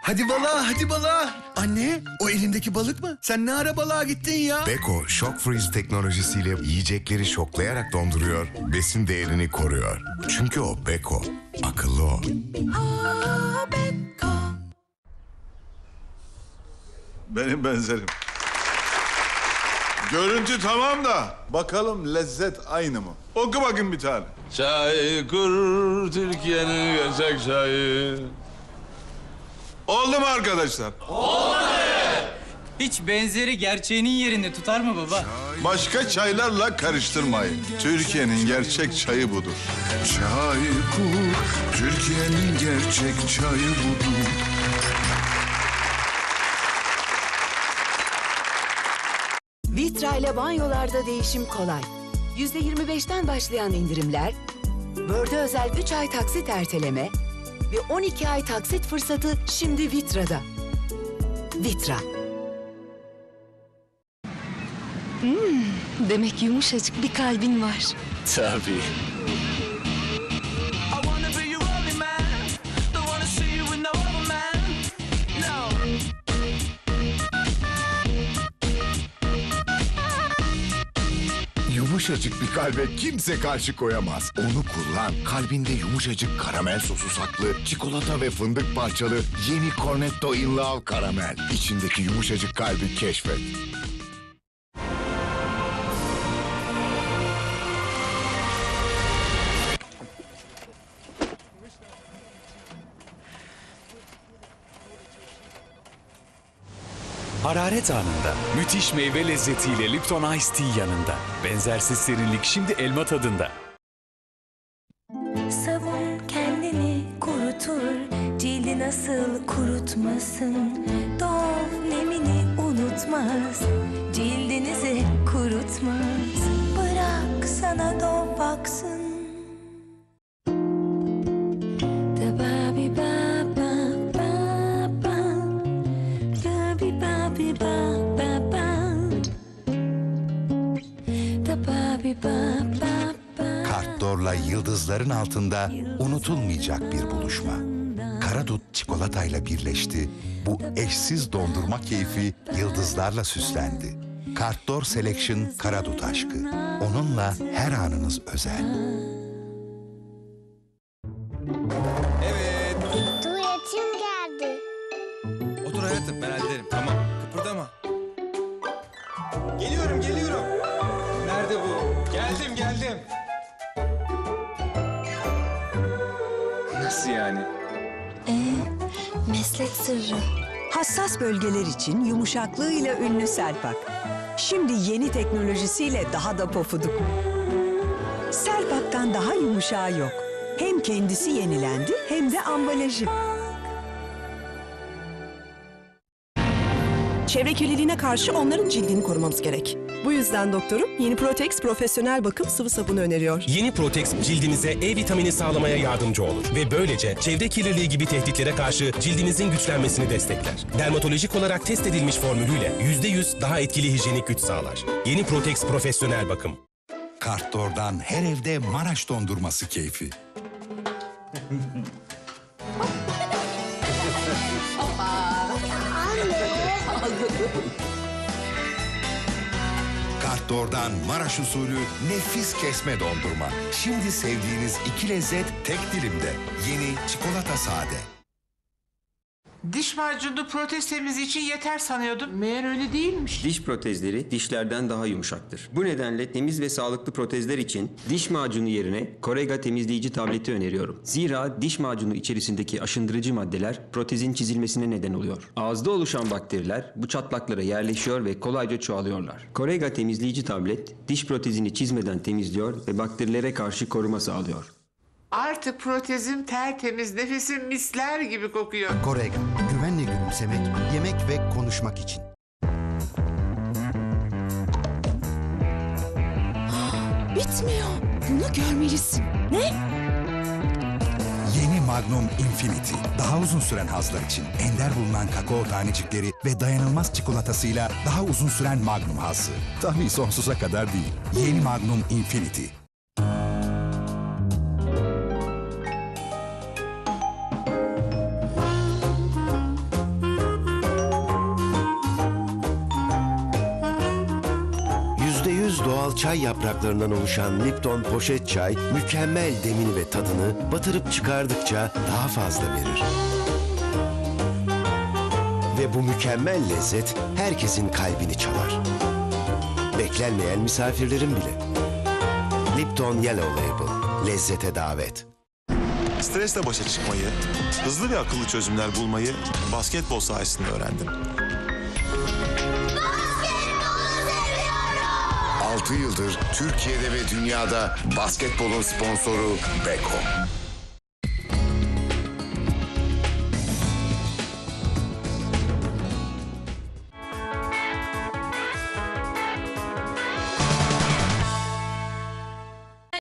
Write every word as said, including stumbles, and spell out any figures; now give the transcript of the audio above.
Hadi balığa, hadi balığa. Anne, o elindeki balık mı? Sen ne ara balığa gittin ya? Beko Shock Freeze teknolojisiyle yiyecekleri şoklayarak donduruyor, besin değerini koruyor. Çünkü o Beko, akıllı o. Benim benzerim. Görüntü tamam da bakalım lezzet aynı mı? Oku bakayım bir tane. Çaykur Türkiye'nin gerçek çayı. Oldu mu arkadaşlar? Hiç benzeri gerçeğinin yerini tutar mı baba? Başka çaylarla karıştırmayın. Türkiye'nin gerçek çayı budur. Çaykur, Türkiye'nin gerçek çayı budur. Vitra ile banyolarda değişim kolay. yüzde yirmi beşten başlayan indirimler, Word'e özel üç ay taksit erteleme ve on iki ay taksit fırsatı şimdi Vitra'da. Vitra. Demek yumuşacık bir kalbin var. Tabii. Yumuşacık bir kalbe kimse karşı koyamaz. Onu kullan. Kalbinde yumuşacık karamel sosu saklı, çikolata ve fındık parçalı yeni Cornetto In Love karamel. İçindeki yumuşacık kalbi keşfet. Hararet anında müthiş meyve lezzetiyle Lipton Ice Tea yanında. Benzersiz serinlik şimdi elma tadında. Savun kendini kurutur, cildi nasıl kurutmasın. Dov nemini unutmaz, cildinizi kurutmaz. Bırak sana Dov baksın. Da ba bi ba ba ba ba. Da bi ba bi ba ba ba. Da ba bi ba ba ba. Kartdor'la yıldızların altında unutulmayacak bir buluşma. Karadut çikolatayla birleşti. Bu eşsiz dondurma keyfi yıldızlarla süslendi. Kartdor Selection Karadut aşkı. Onunla her anınız özel. Tuvaletim geldi. Otur hayatım, ben hallederim. Tamam, kıpırdama. Geliyorum, geliyorum. Nerede bu? Geldim, geldim. Nasıl yani? Ee, meslek sırrı. Hassas bölgeler için yumuşaklığıyla ünlü Selpak. Şimdi yeni teknolojisiyle daha da pofuduk. Selpak'tan daha yumuşağı yok. Hem kendisi yenilendi hem de ambalajı. Çevre kirliliğine karşı onların cildini korumamız gerek. Bu yüzden doktorum yeni Protex profesyonel bakım sıvı sabunu öneriyor. Yeni Protex cildinize E vitamini sağlamaya yardımcı olur ve böylece çevre kirliliği gibi tehditlere karşı cildinizin güçlenmesini destekler. Dermatolojik olarak test edilmiş formülüyle yüzde yüz daha etkili hijyenik güç sağlar. Yeni Protex profesyonel bakım. Kartdor'dan her evde Maraş dondurması keyfi. Kartdor'dan Maraş usulü nefis kesme dondurma. Şimdi sevdiğiniz iki lezzet tek dilimde. Yeni çikolata sade. Diş macunu protez temizliği için yeter sanıyordum. Meğer öyle değilmiş. Diş protezleri dişlerden daha yumuşaktır. Bu nedenle temiz ve sağlıklı protezler için diş macunu yerine Corega temizleyici tableti öneriyorum. Zira diş macunu içerisindeki aşındırıcı maddeler protezin çizilmesine neden oluyor. Ağızda oluşan bakteriler bu çatlaklara yerleşiyor ve kolayca çoğalıyorlar. Corega temizleyici tablet diş protezini çizmeden temizliyor ve bakterilere karşı koruma sağlıyor. Artık protezim tertemiz, nefesim misler gibi kokuyor. Corega, güvenle gülümsemek, yemek ve konuşmak için. Bitmiyor. Bunu görmelisin. Ne? Yeni Magnum Infinity. Daha uzun süren hazlar için ender bulunan kakao tanecikleri ve dayanılmaz çikolatasıyla daha uzun süren Magnum hazzı. Tabii sonsuza kadar değil. Yeni Magnum Infinity. doğal çay yapraklarından oluşan Lipton poşet çay mükemmel demini ve tadını batırıp çıkardıkça daha fazla verir. Ve bu mükemmel lezzet herkesin kalbini çalar. Beklenmeyen misafirlerin bile. Lipton Yellow Label, lezzete davet. Stresle başa çıkmayı, hızlı ve akıllı çözümler bulmayı basketbol sayesinde öğrendim. altı yıldır Türkiye'de ve dünyada basketbolun sponsoru Beko.